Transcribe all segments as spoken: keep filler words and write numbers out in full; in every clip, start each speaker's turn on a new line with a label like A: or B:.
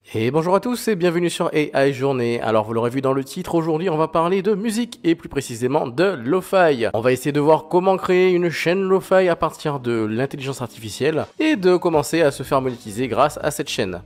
A: Et bonjour à tous et bienvenue sur A I Journée. Alors vous l'aurez vu dans le titre, aujourd'hui on va parler de musique et plus précisément de lo-fi. On va essayer de voir comment créer une chaîne lo-fi à partir de l'intelligence artificielle et de commencer à se faire monétiser grâce à cette chaîne.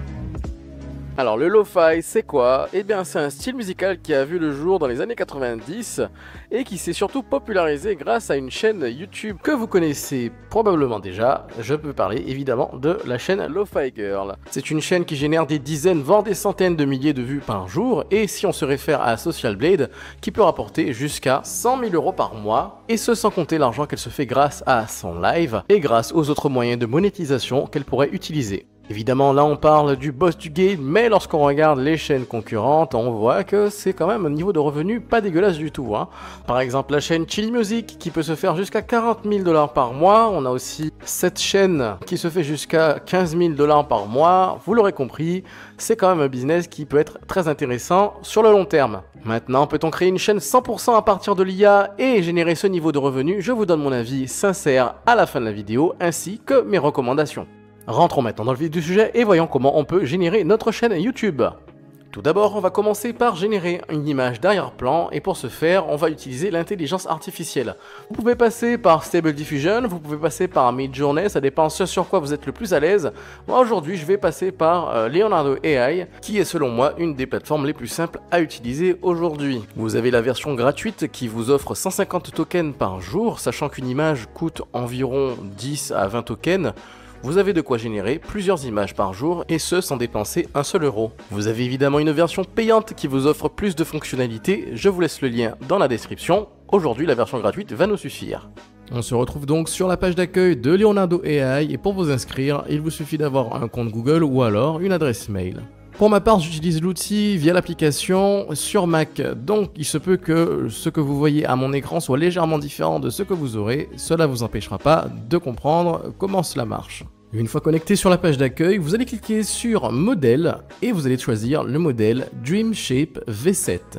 A: Alors le lo-fi c'est quoi? Eh bien c'est un style musical qui a vu le jour dans les années quatre-vingt-dix et qui s'est surtout popularisé grâce à une chaîne YouTube que vous connaissez probablement déjà. Je peux parler évidemment de la chaîne Lo-Fi Girl. C'est une chaîne qui génère des dizaines voire des centaines de milliers de vues par jour, et si on se réfère à Social Blade, qui peut rapporter jusqu'à cent mille euros par mois, et ce sans compter l'argent qu'elle se fait grâce à son live et grâce aux autres moyens de monétisation qu'elle pourrait utiliser. Évidemment, là on parle du boss du game, mais lorsqu'on regarde les chaînes concurrentes, on voit que c'est quand même un niveau de revenu pas dégueulasse du tout, hein. Par exemple, la chaîne Chili Music qui peut se faire jusqu'à quarante mille dollars par mois. On a aussi cette chaîne qui se fait jusqu'à quinze mille dollars par mois. Vous l'aurez compris, c'est quand même un business qui peut être très intéressant sur le long terme. Maintenant, peut-on créer une chaîne cent pour cent à partir de l'I A et générer ce niveau de revenu? Je vous donne mon avis sincère à la fin de la vidéo, ainsi que mes recommandations. Rentrons maintenant dans le vif du sujet et voyons comment on peut générer notre chaîne YouTube. Tout d'abord, on va commencer par générer une image d'arrière-plan, et pour ce faire, on va utiliser l'intelligence artificielle. Vous pouvez passer par Stable Diffusion, vous pouvez passer par Midjourney, ça dépend ce sur quoi vous êtes le plus à l'aise. Moi aujourd'hui, je vais passer par euh, Leonardo A I, qui est selon moi une des plateformes les plus simples à utiliser aujourd'hui. Vous avez la version gratuite qui vous offre cent cinquante tokens par jour, sachant qu'une image coûte environ dix à vingt tokens. Vous avez de quoi générer plusieurs images par jour, et ce sans dépenser un seul euro. Vous avez évidemment une version payante qui vous offre plus de fonctionnalités, je vous laisse le lien dans la description. Aujourd'hui, la version gratuite va nous suffire. On se retrouve donc sur la page d'accueil de Leonardo A I, et pour vous inscrire, il vous suffit d'avoir un compte Google ou alors une adresse mail. Pour ma part, j'utilise l'outil via l'application sur Mac, donc il se peut que ce que vous voyez à mon écran soit légèrement différent de ce que vous aurez. Cela ne vous empêchera pas de comprendre comment cela marche. Une fois connecté sur la page d'accueil, vous allez cliquer sur Modèle et vous allez choisir le modèle Dream Shape V sept.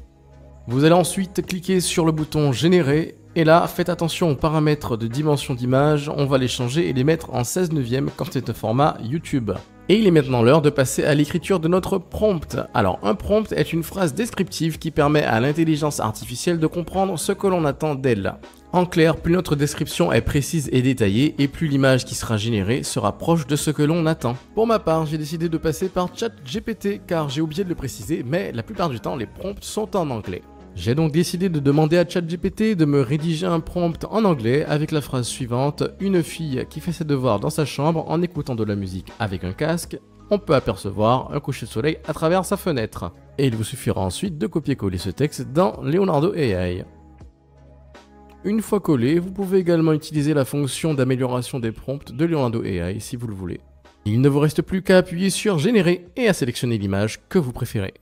A: Vous allez ensuite cliquer sur le bouton Générer. Et là, faites attention aux paramètres de dimension d'image, on va les changer et les mettre en seize neuvième quand c'est un format YouTube. Et il est maintenant l'heure de passer à l'écriture de notre prompt. Alors, un prompt est une phrase descriptive qui permet à l'intelligence artificielle de comprendre ce que l'on attend d'elle. En clair, plus notre description est précise et détaillée, et plus l'image qui sera générée sera proche de ce que l'on attend. Pour ma part, j'ai décidé de passer par ChatGPT, car j'ai oublié de le préciser, mais la plupart du temps, les prompts sont en anglais. J'ai donc décidé de demander à ChatGPT de me rédiger un prompt en anglais avec la phrase suivante: une fille qui fait ses devoirs dans sa chambre en écoutant de la musique avec un casque, on peut apercevoir un coucher de soleil à travers sa fenêtre. Et il vous suffira ensuite de copier-coller ce texte dans Leonardo A I. Une fois collé, vous pouvez également utiliser la fonction d'amélioration des prompts de Leonardo A I si vous le voulez. Il ne vous reste plus qu'à appuyer sur Générer et à sélectionner l'image que vous préférez.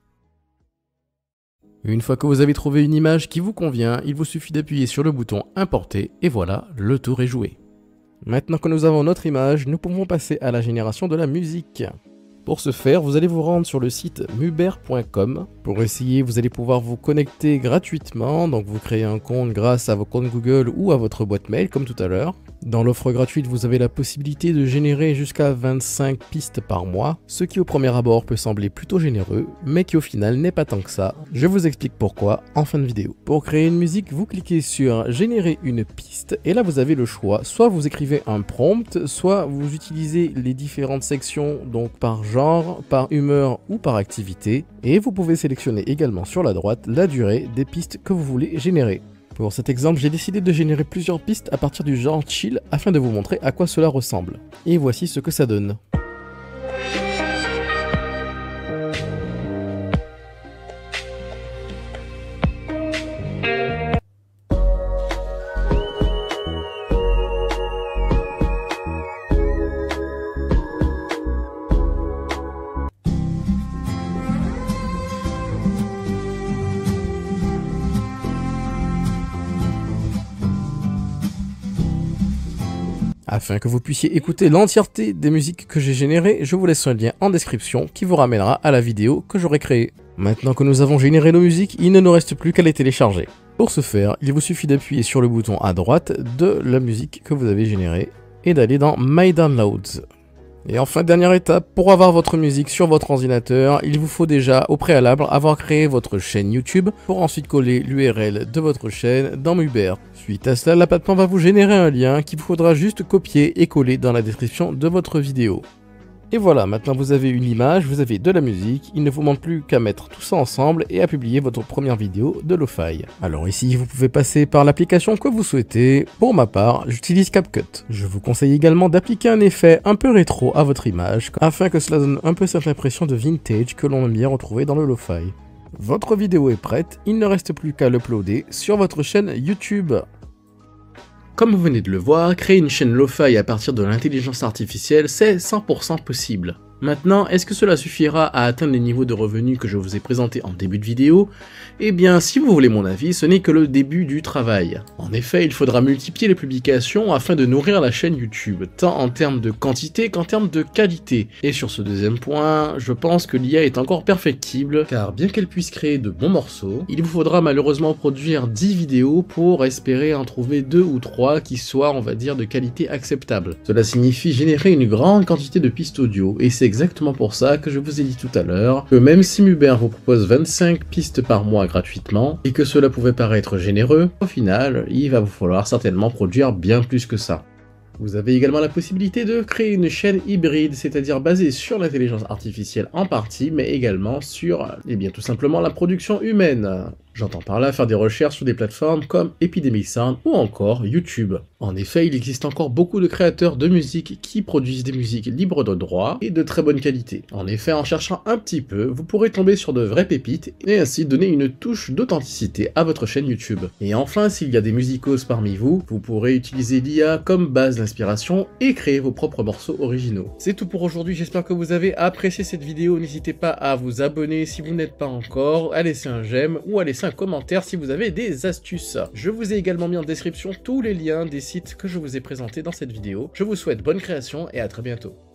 A: Une fois que vous avez trouvé une image qui vous convient, il vous suffit d'appuyer sur le bouton Importer et voilà, le tour est joué. Maintenant que nous avons notre image, nous pouvons passer à la génération de la musique. Pour ce faire, vous allez vous rendre sur le site muber point com. Pour essayer, vous allez pouvoir vous connecter gratuitement, donc vous créez un compte grâce à vos comptes Google ou à votre boîte mail comme tout à l'heure. Dans l'offre gratuite, vous avez la possibilité de générer jusqu'à vingt-cinq pistes par mois, ce qui au premier abord peut sembler plutôt généreux, mais qui au final n'est pas tant que ça. Je vous explique pourquoi en fin de vidéo. Pour créer une musique, vous cliquez sur Générer une piste, et là vous avez le choix. Soit vous écrivez un prompt, soit vous utilisez les différentes sections, donc par genre, par humeur ou par activité, et vous pouvez sélectionner également sur la droite la durée des pistes que vous voulez générer. Pour cet exemple, j'ai décidé de générer plusieurs pistes à partir du genre chill afin de vous montrer à quoi cela ressemble. Et voici ce que ça donne. Afin que vous puissiez écouter l'entièreté des musiques que j'ai générées, je vous laisse un lien en description qui vous ramènera à la vidéo que j'aurai créée. Maintenant que nous avons généré nos musiques, il ne nous reste plus qu'à les télécharger. Pour ce faire, il vous suffit d'appuyer sur le bouton à droite de la musique que vous avez générée et d'aller dans My Downloads. Et enfin, dernière étape, pour avoir votre musique sur votre ordinateur, il vous faut déjà au préalable avoir créé votre chaîne YouTube pour ensuite coller l'U R L de votre chaîne dans Muber. Suite à cela, la plateforme va vous générer un lien qu'il vous faudra juste copier et coller dans la description de votre vidéo. Et voilà, maintenant vous avez une image, vous avez de la musique, il ne vous manque plus qu'à mettre tout ça ensemble et à publier votre première vidéo de lo-fi. Alors ici, vous pouvez passer par l'application que vous souhaitez. Pour ma part, j'utilise CapCut. Je vous conseille également d'appliquer un effet un peu rétro à votre image, afin que cela donne un peu cette impression de vintage que l'on aime bien retrouver dans le lo-fi. Votre vidéo est prête, il ne reste plus qu'à l'uploader sur votre chaîne YouTube. Comme vous venez de le voir, créer une chaîne lo-fi à partir de l'intelligence artificielle, c'est cent pour cent possible. Maintenant, est-ce que cela suffira à atteindre les niveaux de revenus que je vous ai présentés en début de vidéo? Eh bien, si vous voulez mon avis, ce n'est que le début du travail. En effet, il faudra multiplier les publications afin de nourrir la chaîne YouTube, tant en termes de quantité qu'en termes de qualité. Et sur ce deuxième point, je pense que l'I A est encore perfectible, car bien qu'elle puisse créer de bons morceaux, il vous faudra malheureusement produire dix vidéos pour espérer en trouver deux ou trois qui soient, on va dire, de qualité acceptable. Cela signifie générer une grande quantité de pistes audio, et c'est exactement pour ça que je vous ai dit tout à l'heure que même si Muber vous propose vingt-cinq pistes par mois gratuitement et que cela pouvait paraître généreux, au final, il va vous falloir certainement produire bien plus que ça. Vous avez également la possibilité de créer une chaîne hybride, c'est-à-dire basée sur l'intelligence artificielle en partie, mais également sur, eh bien, tout simplement la production humaine. J'entends par là faire des recherches sur des plateformes comme Epidemic Sound ou encore YouTube. En effet, il existe encore beaucoup de créateurs de musique qui produisent des musiques libres de droit et de très bonne qualité. En effet, en cherchant un petit peu, vous pourrez tomber sur de vraies pépites et ainsi donner une touche d'authenticité à votre chaîne YouTube. Et enfin, s'il y a des musicos parmi vous, vous pourrez utiliser l'I A comme base d'inspiration et créer vos propres morceaux originaux. C'est tout pour aujourd'hui, j'espère que vous avez apprécié cette vidéo. N'hésitez pas à vous abonner si vous n'êtes pas encore, à laisser un j'aime ou à laisser un commentaire si vous avez des astuces. Je vous ai également mis en description tous les liens des sites que je vous ai présentés dans cette vidéo. Je vous souhaite bonne création et à très bientôt.